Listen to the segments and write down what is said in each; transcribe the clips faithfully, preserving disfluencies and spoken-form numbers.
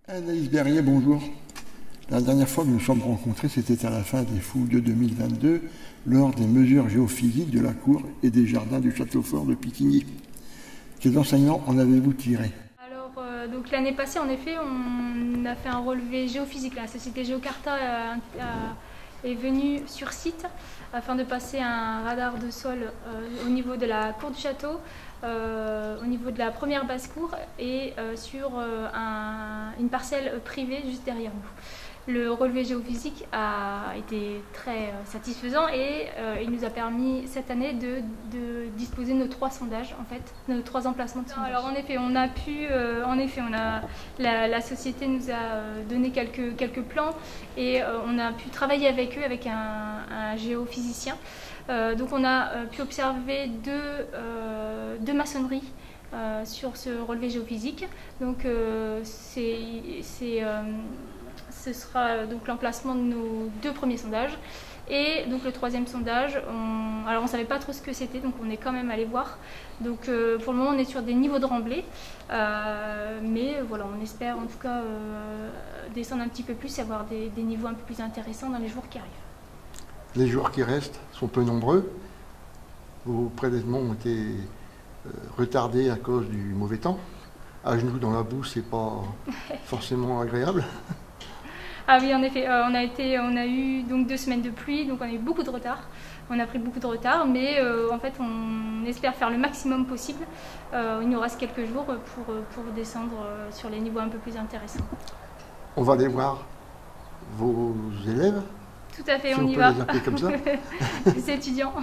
Anaïs Berrier, bonjour. La dernière fois que nous nous sommes rencontrés, c'était à la fin des fouilles de deux mille vingt-deux, lors des mesures géophysiques de la cour et des jardins du château fort de Piquigny. Quels enseignements en avez-vous tiré? Alors, euh, donc l'année passée, en effet, on a fait un relevé géophysique. La société Géocarta a, a, est venue sur site afin de passer un radar de sol euh, au niveau de la cour du château, euh, au niveau de la première basse-cour et euh, sur euh, un, une parcelle privée juste derrière nous. Le relevé géophysique a été très satisfaisant et euh, il nous a permis cette année de, de disposer de nos trois sondages, en fait, nos trois emplacements de sondage. Alors en effet, on a pu, euh, en effet, on a, la, la société nous a donné quelques, quelques plans et euh, on a pu travailler avec eux, avec un, un géophysicien. Euh, donc on a euh, pu observer deux, euh, deux maçonneries euh, sur ce relevé géophysique. Donc euh, c'est... Euh, Ce sera donc l'emplacement de nos deux premiers sondages. Et donc le troisième sondage, on... alors on ne savait pas trop ce que c'était, donc on est quand même allé voir. Donc euh, pour le moment on est sur des niveaux de remblai, euh, mais voilà, on espère en tout cas euh, descendre un petit peu plus et avoir des, des niveaux un peu plus intéressants dans les jours qui arrivent. Les jours qui restent sont peu nombreux. Vos prélèvements ont été euh, retardés à cause du mauvais temps. À genoux dans la boue, c'est pas forcément agréable. Ah oui, en effet, euh, on, a été, on a eu donc deux semaines de pluie, donc on a eu beaucoup de retard. On a pris beaucoup de retard, mais euh, en fait, on espère faire le maximum possible. Euh, il nous reste quelques jours pour, pour descendre sur les niveaux un peu plus intéressants. On va aller voir vos élèves. Tout à fait, si on, on y peut va. Les appeler comme ça. Les étudiants.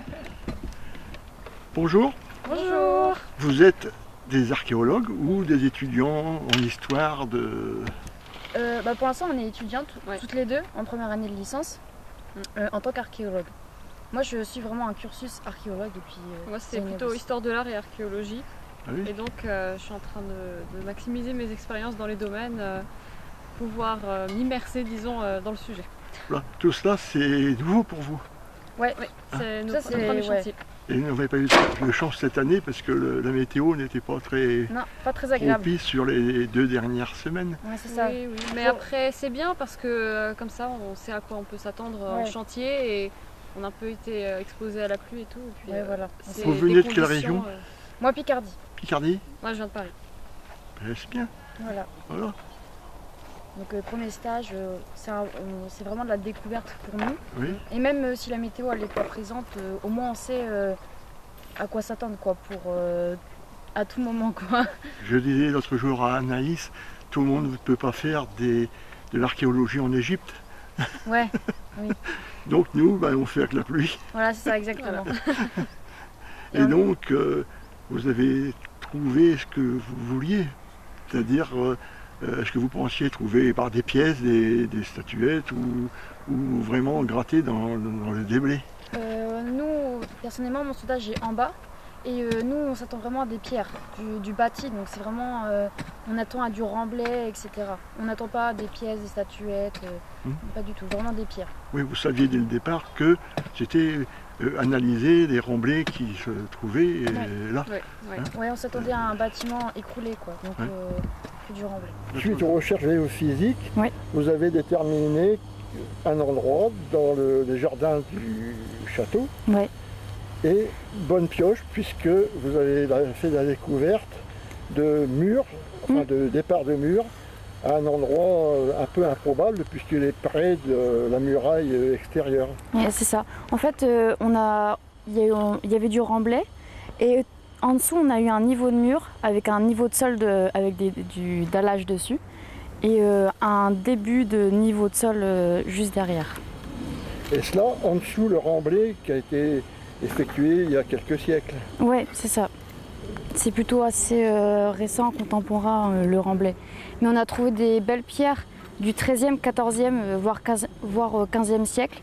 Bonjour. Bonjour. Vous êtes des archéologues ou des étudiants en histoire de... Euh, bah pour l'instant, on est étudiantes, ouais. toutes les deux, en première année de licence, euh, en tant qu'archéologue. Moi, je suis vraiment un cursus archéologue. Et puis, euh, moi, c'est plutôt histoire de l'art et archéologie. Ah oui. Et donc, euh, je suis en train de, de maximiser mes expériences dans les domaines, euh, pouvoir euh, m'immerser, disons, euh, dans le sujet. Voilà. Tout cela, c'est nouveau pour vous? Ouais, oui, c'est ah. notre premier chantier. Et vous n'avez pas eu de chance cette année parce que le, la météo n'était pas très, non, pas très agréable propice sur les deux dernières semaines. Ouais, c'est ça. Oui, oui. Mais après, c'est bien parce que euh, comme ça, on sait à quoi on peut s'attendre ouais. en chantier et on a un peu été euh, exposé à la pluie et tout. Et puis, ouais, euh, voilà. Vous venez de quelle région? euh... Moi, Picardie. Picardie? Moi, je viens de Paris. Ben, c'est bien. Voilà. voilà. Donc, euh, premier stage, euh, c'est vraiment de la découverte pour nous. Oui. Et même euh, si la météo n'est pas présente, euh, au moins on sait euh, à quoi s'attendre quoi, pour euh, à tout moment. Quoi. Je disais l'autre jour à Anaïs, tout le monde ne peut pas faire des, de l'archéologie en Égypte. Ouais, oui. Donc nous, ben, on fait avec la pluie. Voilà, c'est ça exactement. Et, Et donc, euh, vous avez trouvé ce que vous vouliez, c'est-à-dire euh, est-ce que vous pensiez trouver par des pièces, des, des statuettes ou, ou vraiment gratter dans, dans le déblai? euh, Nous, personnellement, mon sondage est en bas. Et euh, nous, on s'attend vraiment à des pierres, du, du bâti. Donc c'est vraiment, euh, on attend à du remblai, et cetera. On n'attend pas à des pièces, des statuettes, euh, mmh. pas du tout, vraiment des pierres. Oui, vous saviez dès le départ que c'était euh, analyser les remblais qui se trouvaient ouais. euh, là. Oui, ouais. Hein ouais, on s'attendait à un bâtiment écroulé, quoi. Donc ouais. euh, que du remblai. Suite aux recherches géophysiques, ouais. vous avez déterminé un endroit dans le, les jardins du château. Ouais. Et bonne pioche puisque vous avez fait la découverte de murs, enfin de départ de murs, à un endroit un peu improbable puisqu'il est près de la muraille extérieure. Ouais, c'est ça. En fait, euh, on a, il y, y avait du remblai et en dessous on a eu un niveau de mur avec un niveau de sol de, avec des, du dallage dessus et euh, un début de niveau de sol euh, juste derrière. Et cela en dessous le remblai qui a été effectué il y a quelques siècles. Oui, c'est ça. C'est plutôt assez euh, récent, contemporain, euh, le remblai. Mais on a trouvé des belles pierres du treizième, quatorzième, euh, voire, quinze, voire quinzième siècle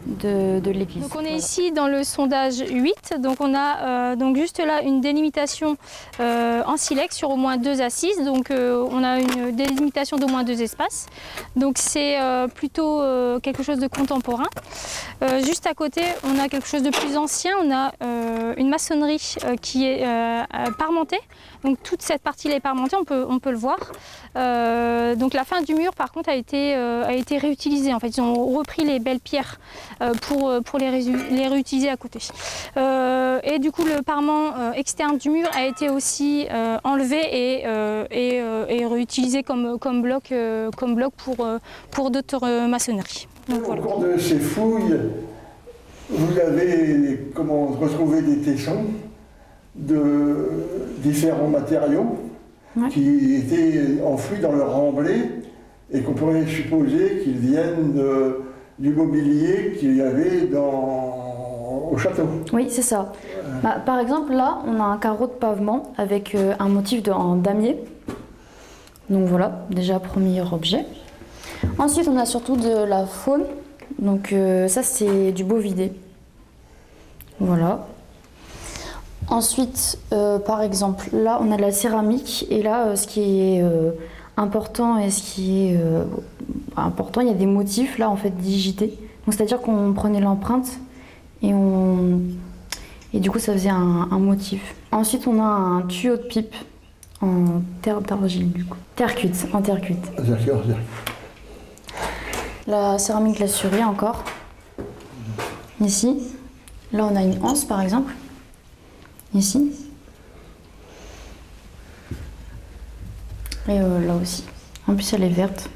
de, de l'église. Donc on est ici dans le sondage huit. Donc on a euh, donc juste là une délimitation euh, en silex sur au moins deux assises. Donc euh, on a une délimitation d'au moins deux espaces. Donc c'est euh, plutôt euh, quelque chose de contemporain. Euh, juste à côté, on a quelque chose de plus ancien. On a euh, euh, une maçonnerie euh, qui est euh, parmentée. Donc toute cette partie-là est parmentée, on peut, on peut le voir. Euh, donc la fin du mur par contre a été, euh, a été réutilisée. En fait, ils ont repris les belles pierres euh, pour, pour les, les réutiliser à côté. Euh, et du coup le parement euh, externe du mur a été aussi euh, enlevé et, euh, et, euh, et réutilisé comme, comme bloc, euh, comme bloc pour, euh, pour d'autres euh, maçonneries. Donc, voilà. Au cours de ces fouilles, vous avez comment, retrouvé des tessons de différents matériaux ouais. qui étaient enfouis dans leur remblai et qu'on pourrait supposer qu'ils viennent de, du mobilier qu'il y avait dans, au château. Oui, c'est ça. Euh... Bah, par exemple, là, on a un carreau de pavement avec euh, un motif de, en damier. Donc voilà, déjà premier objet. Ensuite, on a surtout de la faune. Donc euh, ça, c'est du bovidé. Voilà. Ensuite, euh, par exemple, là, on a de la céramique. Et là, euh, ce qui est euh, important et ce qui est euh, important, il y a des motifs, là, en fait, digités. Donc, c'est-à-dire qu'on prenait l'empreinte et on... Et du coup, ça faisait un, un motif. Ensuite, on a un tuyau de pipe en terre d'argile, du coup. Terre cuite, en terre cuite. D'accord, d'accord. La céramique lassurée encore. Ici. Là, on a une anse, par exemple. Ici. Et euh, là aussi. En plus, elle est verte.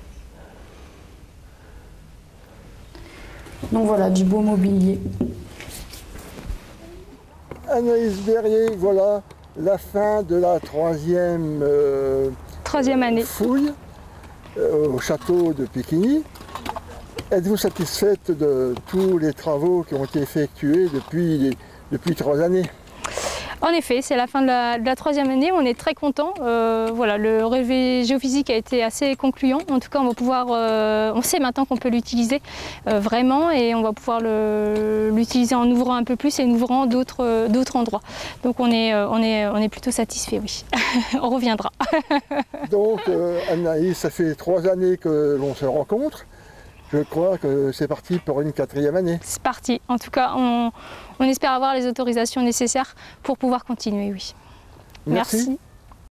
Donc voilà, du beau mobilier. Anaïs Berrier, voilà la fin de la troisième, euh, troisième année. fouille euh, au château de Péquigny. Êtes-vous satisfaite de tous les travaux qui ont été effectués depuis, depuis trois années? En effet, c'est la fin de la, de la troisième année, on est très contents. Euh, voilà, le relevé géophysique a été assez concluant. En tout cas, on va pouvoir, euh, on sait maintenant qu'on peut l'utiliser euh, vraiment et on va pouvoir l'utiliser en ouvrant un peu plus et en ouvrant d'autres d'autres endroits. Donc on est, on est, on est plutôt satisfait, oui. On reviendra. Donc euh, Anaïs, ça fait trois années que l'on se rencontre. Je crois que c'est parti pour une quatrième année. C'est parti. En tout cas, on, on espère avoir les autorisations nécessaires pour pouvoir continuer, oui. Merci. Merci.